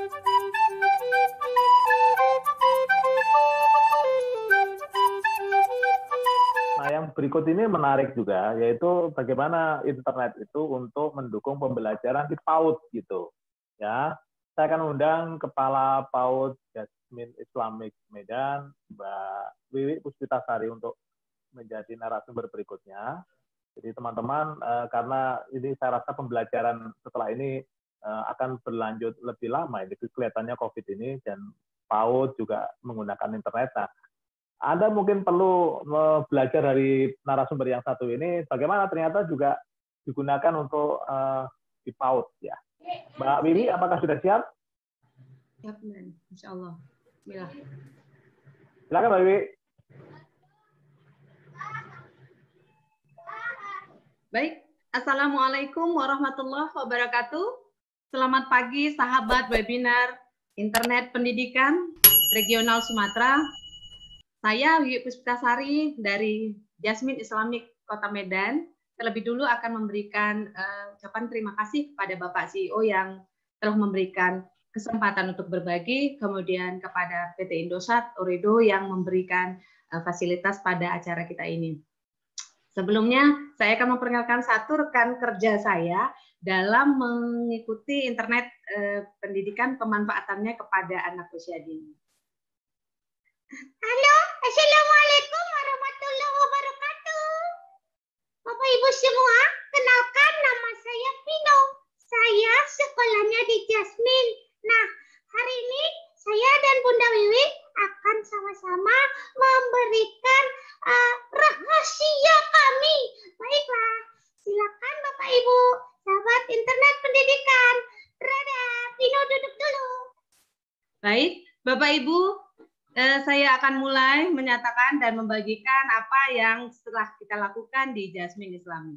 Nah, yang berikut ini menarik juga, yaitu bagaimana internet itu untuk mendukung pembelajaran di PAUD gitu. Ya, saya akan undang Kepala PAUD Jasmine Islamic Medan, Mbak Wiwi Puspitasari untuk menjadi narasumber berikutnya. Jadi teman-teman, karena ini saya rasa pembelajaran setelah ini akan berlanjut lebih lama, ini kelihatannya COVID ini, dan PAUD juga menggunakan internet. Nah, Anda mungkin perlu belajar dari narasumber yang satu ini, bagaimana ternyata juga digunakan untuk di PAUD. Ya. Mbak Wiwi, apakah sudah siap? Siap, Insya Allah. Bila. Silakan Mbak Wiwi. Baik, Assalamualaikum warahmatullahi wabarakatuh. Selamat pagi sahabat webinar Internet Pendidikan Regional Sumatera. Saya Wiwi Puspitasari dari Jasmine Islamic Kota Medan. Terlebih dulu akan memberikan ucapan terima kasih kepada Bapak CEO yang telah memberikan kesempatan untuk berbagi, kemudian kepada PT Indosat Ooredoo yang memberikan fasilitas pada acara kita ini. Sebelumnya, saya akan memperkenalkan satu rekan kerja saya dalam mengikuti internet pendidikan pemanfaatannya kepada anak usia dini. Halo, Assalamualaikum warahmatullahi wabarakatuh. Bapak Ibu semua, kenalkan nama saya Vino. Saya sekolahnya di Jasmine. Nah, hari ini saya dan Bunda Wiwi akan sama-sama memberikan rahasia kami. Baiklah, silakan Bapak Ibu, sahabat internet pendidikan. Dadah, Vino duduk dulu. Baik, Bapak Ibu, saya akan mulai menyatakan dan membagikan apa yang setelah kita lakukan di Jasmine Islami.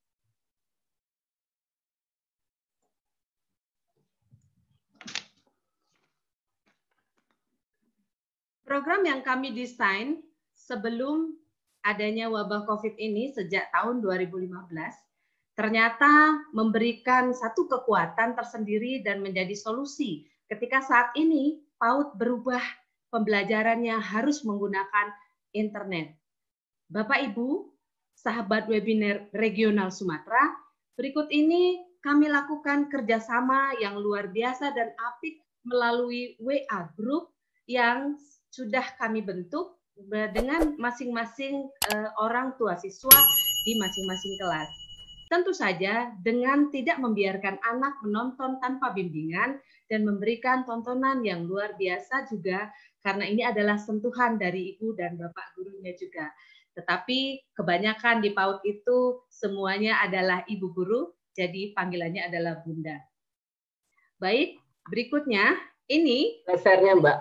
Program yang kami desain sebelum adanya wabah COVID ini sejak tahun 2015, ternyata memberikan satu kekuatan tersendiri dan menjadi solusi ketika saat ini PAUD berubah pembelajarannya harus menggunakan internet. Bapak Ibu, sahabat webinar regional Sumatera, berikut ini kami lakukan kerjasama yang luar biasa dan apik melalui WA Group yang sudah kami bentuk dengan masing-masing orang tua siswa di masing-masing kelas. Tentu saja dengan tidak membiarkan anak menonton tanpa bimbingan dan memberikan tontonan yang luar biasa juga, karena ini adalah sentuhan dari ibu dan bapak gurunya juga. Tetapi kebanyakan di PAUD itu semuanya adalah ibu guru, jadi panggilannya adalah bunda. Baik, berikutnya ini lasernya Mbak.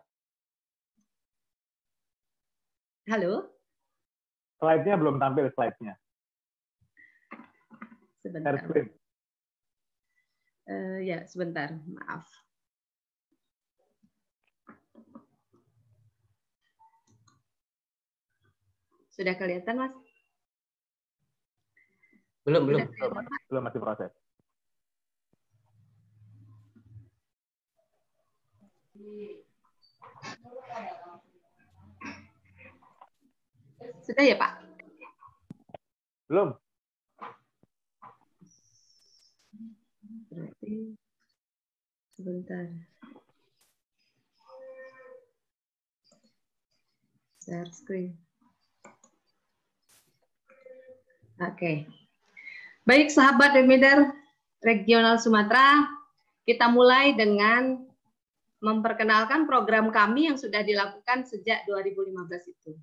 Halo? Slide-nya belum tampil, slide-nya. Sebentar. Screen. Ya, sebentar, maaf. Sudah kelihatan, Mas? Belum, masih proses. Sudah ya, Pak? Belum. Berarti sebentar. Share screen. Oke. Baik, sahabat webinar regional Sumatera, kita mulai dengan memperkenalkan program kami yang sudah dilakukan sejak 2015 itu.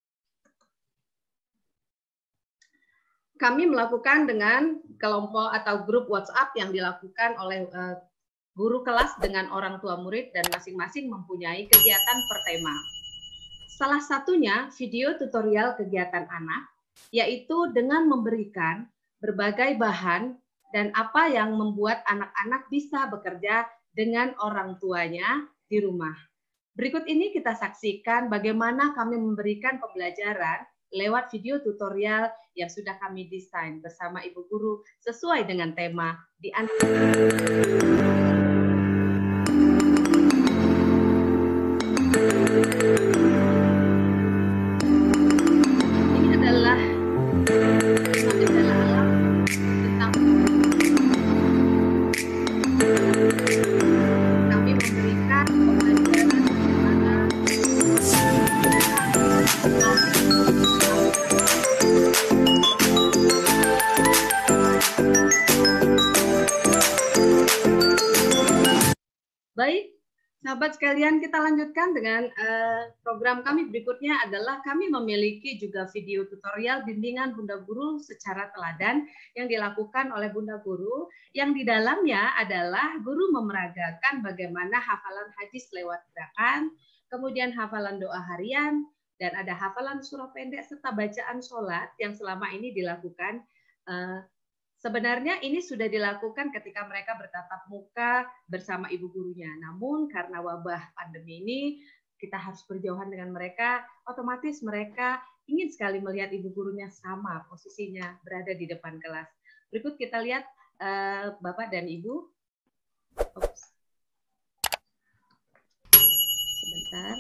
Kami melakukan dengan kelompok atau grup WhatsApp yang dilakukan oleh guru kelas dengan orang tua murid dan masing-masing mempunyai kegiatan per tema. Salah satunya video tutorial kegiatan anak, yaitu dengan memberikan berbagai bahan dan apa yang membuat anak-anak bisa bekerja dengan orang tuanya di rumah. Berikut ini kita saksikan bagaimana kami memberikan pembelajaran lewat video tutorial yang sudah kami desain bersama ibu guru sesuai dengan tema di Sahabat sekalian, kita lanjutkan dengan program kami berikutnya adalah kami memiliki juga video tutorial bimbingan Bunda Guru secara teladan yang dilakukan oleh Bunda Guru, yang di dalamnya adalah guru memeragakan bagaimana hafalan hadis lewat gerakan, kemudian hafalan doa harian, dan ada hafalan surah pendek serta bacaan sholat yang selama ini dilakukan. Sebenarnya ini sudah dilakukan ketika mereka bertatap muka bersama ibu gurunya. Namun karena wabah pandemi ini, kita harus berjauhan dengan mereka, otomatis mereka ingin sekali melihat ibu gurunya sama posisinya berada di depan kelas. Berikut kita lihat Bapak dan Ibu. Oops. Sebentar.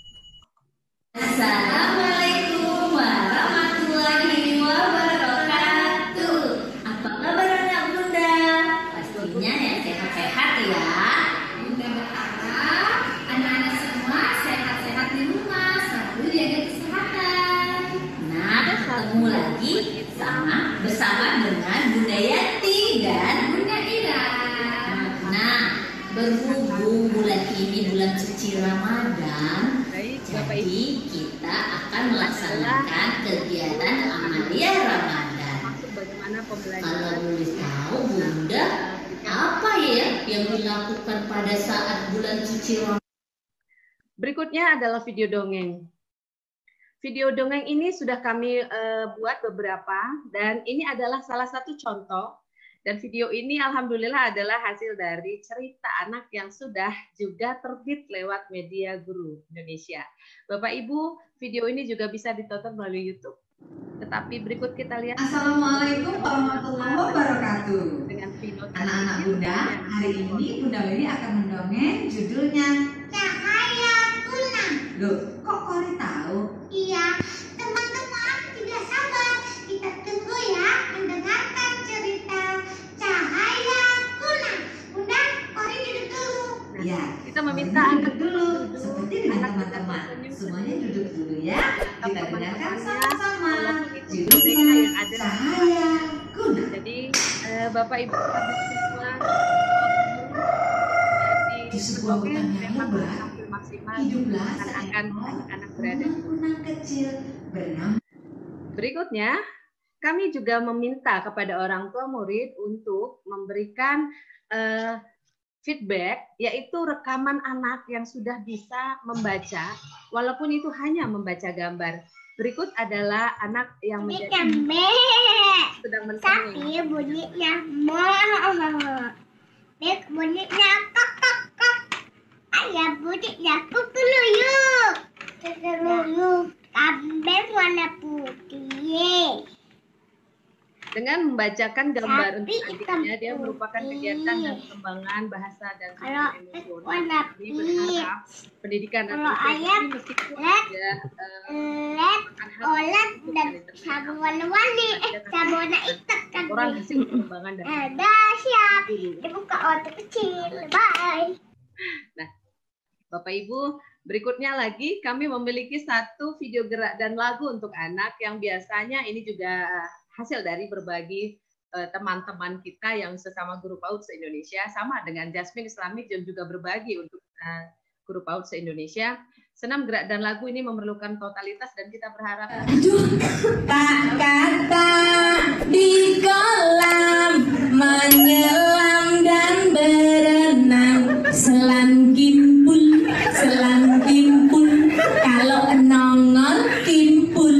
Assalamualaikum warahmatullahi wabarakatuh. Apa kabar anak bunda? Pastinya ya sehat-sehat ya. Bunda berharap anak-anak semua sehat-sehat di rumah, selalu jaga kesehatan. Nah, ketemu lagi bersama dengan Bunda Yati dan Bunda Ira. Nah, berhubung bulan ini bulan suci Ramadan, jadi kita akan melaksanakan kegiatan amalia Ramadan. Kalau boleh tahu Bunda, apa ya yang dilakukan pada saat bulan suci Ramadan? Berikutnya adalah video dongeng. Video dongeng ini sudah kami buat beberapa, dan ini adalah salah satu contoh. Dan video ini alhamdulillah adalah hasil dari cerita anak yang sudah juga terbit lewat media Guru Indonesia. Bapak Ibu, video ini juga bisa ditonton melalui YouTube. Tetapi berikut kita lihat. Assalamualaikum warahmatullahi wabarakatuh. Dengan video anak-anak Bunda, hari ini Bunda Weli akan mendongeng judulnya Cahaya Kunang. Loh, kok Kori tahu? Iya, teman-teman tidak sabar. Kita tunggu ya mendengarkan cerita Cahaya Kunang. Bunda, Kori duduk dulu. Ya, kita meminta Kori anak duduk dulu. Seperti dengan teman-teman. Semuanya duduk dulu ya. Kita dengarkan sama-sama. Judulnya Cahaya Kunang. Jadi Bapak Ibu semua di sebuah hutan yang lebat, hiduplah anak-anak berada di kunang kecil bernama. Berikutnya, kami juga meminta kepada orang tua murid untuk memberikan feedback, yaitu rekaman anak yang sudah bisa membaca, walaupun itu hanya membaca gambar. Berikut adalah anak yang sedang Tapi bunyinya Bek bunyinya kok. Ayah bunyinya kukuluyuk. Kambing warna putih. dengan membacakan gambar Sapi untuk adiknya, dia hitam merupakan putih. kegiatan dan pengembangan bahasa dan Kalau emosional. warna Kami berharap pendidikan Kalau anak ayam, ini meskipun red, ada Led, olet, dan sabun warna-warni. Sabun warna hitam kan. orang hasil pengembangan dan Udah siap. Dibuka waktu kecil. Bye. Nah, Bapak Ibu, berikutnya lagi kami memiliki satu video gerak dan lagu untuk anak yang biasanya ini juga hasil dari berbagi teman-teman kita yang sesama guru PAUD se-Indonesia, sama dengan Jasmine Islamik yang juga berbagi untuk guru PAUD se-Indonesia. Senam gerak dan lagu ini memerlukan totalitas dan kita berharap Tak kata di kolam menyelam dan berenang, selan kimpul kalau nongol kimpul.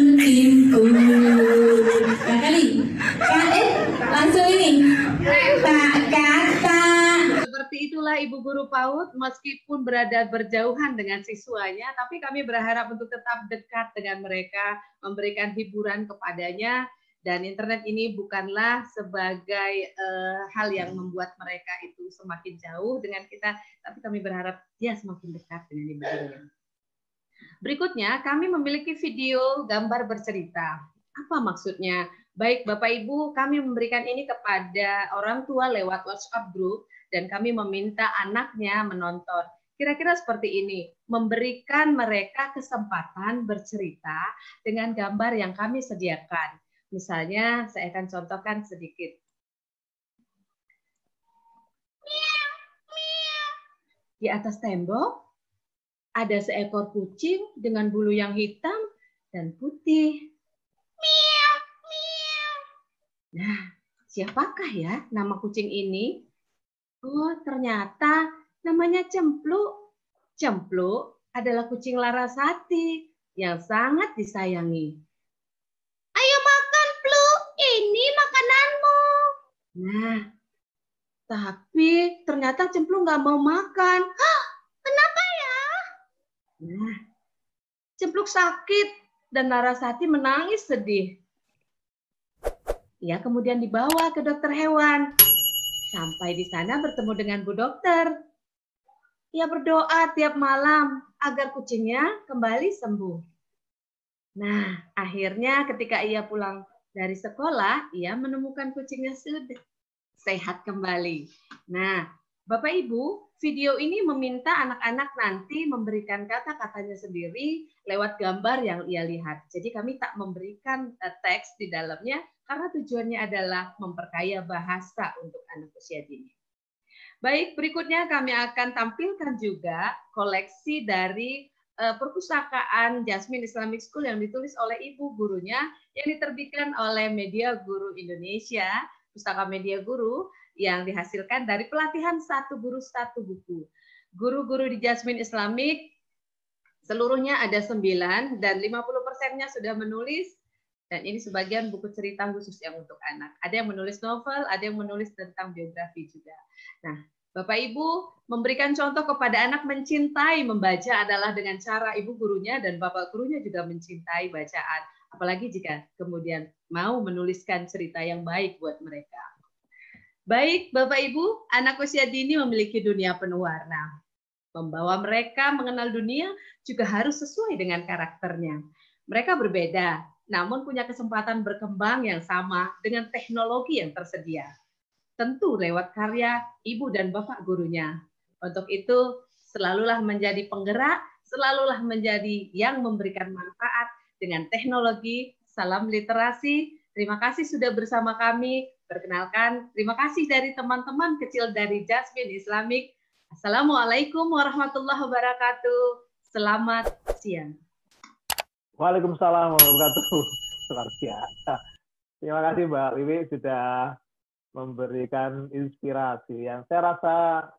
Langsung ini. Tak kata. seperti itulah Ibu Guru PAUD, meskipun berada berjauhan dengan siswanya, tapi kami berharap untuk tetap dekat dengan mereka, memberikan hiburan kepadanya, dan internet ini bukanlah sebagai hal yang membuat mereka itu semakin jauh dengan kita, tapi kami berharap dia semakin dekat dengan Ibu Gurunya. Berikutnya, kami memiliki video gambar bercerita. Apa maksudnya? Baik Bapak Ibu, kami memberikan ini kepada orang tua lewat WhatsApp group, dan kami meminta anaknya menonton. Kira-kira seperti ini, memberikan mereka kesempatan bercerita dengan gambar yang kami sediakan. Misalnya, saya akan contohkan sedikit. Di atas tembok ada seekor kucing dengan bulu yang hitam dan putih. Miau, miau. Nah, siapakah ya nama kucing ini? Oh, ternyata namanya Cempluk. Cempluk adalah kucing Larasati yang sangat disayangi. Ayo makan, Pluk. Ini makananmu. Nah, tapi ternyata Cempluk nggak mau makan. Hah, kenapa ya? Nah, Cempluk sakit dan Larasati menangis sedih. Ia kemudian dibawa ke dokter hewan. Sampai di sana bertemu dengan Bu Dokter. Ia berdoa tiap malam agar kucingnya kembali sembuh. Nah, akhirnya ketika ia pulang dari sekolah, ia menemukan kucingnya sudah sehat kembali. Nah, Bapak Ibu, video ini meminta anak-anak nanti memberikan kata-katanya sendiri lewat gambar yang ia lihat. Jadi kami tak memberikan teks di dalamnya karena tujuannya adalah memperkaya bahasa untuk anak usia dini. Baik, berikutnya kami akan tampilkan juga koleksi dari perpustakaan Jasmine Islamic School yang ditulis oleh ibu gurunya yang diterbitkan oleh Media Guru Indonesia, Pustaka Media Guru yang dihasilkan dari pelatihan satu guru satu buku. Guru-guru di Jasmine Islamic seluruhnya ada 9 dan 50%-nya sudah menulis. Dan ini sebagian buku cerita khusus yang untuk anak. Ada yang menulis novel, ada yang menulis tentang biografi juga. Nah, Bapak Ibu memberikan contoh kepada anak mencintai membaca adalah dengan cara ibu gurunya dan bapak gurunya juga mencintai bacaan. Apalagi jika kemudian mau menuliskan cerita yang baik buat mereka. Baik, Bapak Ibu, anak usia dini memiliki dunia penuh warna. Membawa mereka mengenal dunia juga harus sesuai dengan karakternya. Mereka berbeda, namun punya kesempatan berkembang yang sama dengan teknologi yang tersedia. Tentu lewat karya ibu dan bapak gurunya. Untuk itu, selalulah menjadi penggerak, selalulah menjadi yang memberikan manfaat dengan teknologi. Salam literasi. Terima kasih sudah bersama kami. Perkenalkan, terima kasih dari teman-teman kecil dari Jasmine Islamic. Assalamualaikum warahmatullahi wabarakatuh. Selamat siang. Waalaikumsalam warahmatullahi wabarakatuh. Luar biasa. Terima kasih Mbak Wiwi sudah memberikan inspirasi yang saya rasa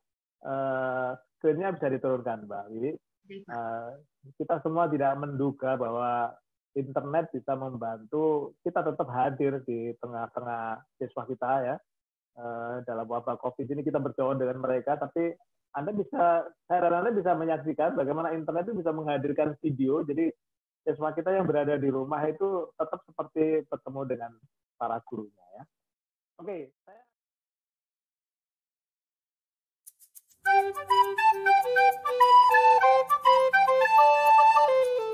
screen-nya bisa diturunkan Mbak Wiwi. Kita semua tidak menduga bahwa internet bisa membantu kita tetap hadir di tengah-tengah siswa kita ya. Dalam wabah COVID ini kita berjauhan dengan mereka, tapi Anda bisa menyaksikan bagaimana internet itu bisa menghadirkan video, jadi siswa kita yang berada di rumah itu tetap seperti bertemu dengan para gurunya ya. Oke, saya